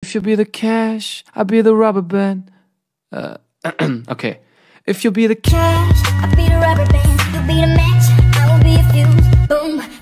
If you be the cash, I'll be the rubber band. Okay. If you be the cash, I'll be the rubber band, you'll be the match, I will be a fuse. Boom.